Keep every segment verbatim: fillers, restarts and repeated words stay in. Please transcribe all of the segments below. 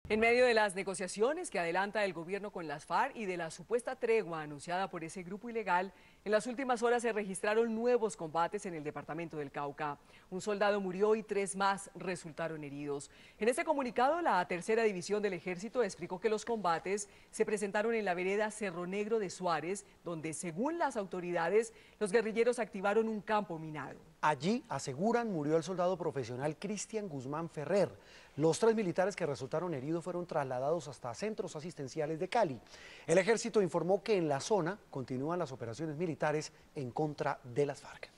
En medio de las negociaciones que adelanta el gobierno con las FARC y de la supuesta tregua anunciada por ese grupo ilegal, en las últimas horas se registraron nuevos combates en el departamento del Cauca. Un soldado murió y tres más resultaron heridos. En este comunicado, la tercera división del ejército explicó que los combates se presentaron en la vereda Cerro Negro de Suárez, donde, según las autoridades, los guerrilleros activaron un campo minado. Allí, aseguran, murió el soldado profesional Cristian Guzmán Ferrer. Los tres militares que resultaron heridos fueron trasladados hasta centros asistenciales de Cali. El ejército informó que en la zona continúan las operaciones militares en contra de las FARC.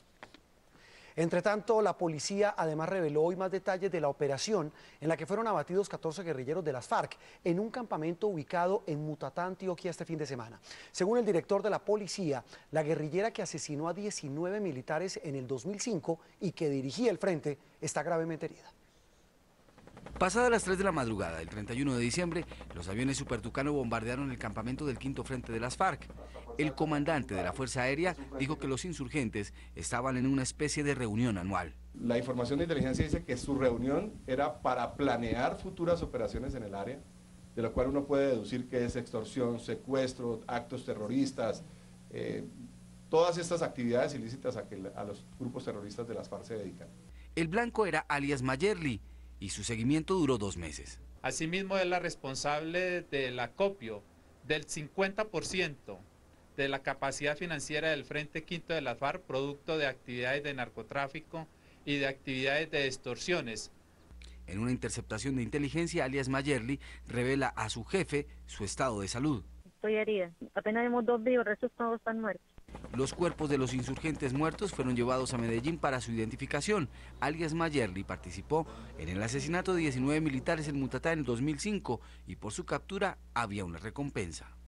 Entre tanto, la policía además reveló hoy más detalles de la operación en la que fueron abatidos catorce guerrilleros de las FARC en un campamento ubicado en Mutatá, Antioquia, este fin de semana. Según el director de la policía, la guerrillera que asesinó a diecinueve militares en el dos mil cinco y que dirigía el frente está gravemente herida. Pasadas las tres de la madrugada del treinta y uno de diciembre, los aviones Super Tucano bombardearon el campamento del quinto frente de las FARC. El comandante de la Fuerza Aérea dijo que los insurgentes estaban en una especie de reunión anual. La información de inteligencia dice que su reunión era para planear futuras operaciones en el área, de lo cual uno puede deducir que es extorsión, secuestro, actos terroristas, eh, todas estas actividades ilícitas a que a los grupos terroristas de las FARC se dedican. El blanco era alias Mayerly, y su seguimiento duró dos meses. Asimismo, es la responsable del acopio del cincuenta por ciento de la capacidad financiera del Frente Quinto de las FARC, producto de actividades de narcotráfico y de actividades de extorsiones. En una interceptación de inteligencia, alias Mayerly revela a su jefe su estado de salud. Estoy herida, apenas vemos dos vivos, el resto todos están muertos. Los cuerpos de los insurgentes muertos fueron llevados a Medellín para su identificación. Alias Mayerly participó en el asesinato de diecinueve militares en Mutatá en el dos mil cinco y por su captura había una recompensa.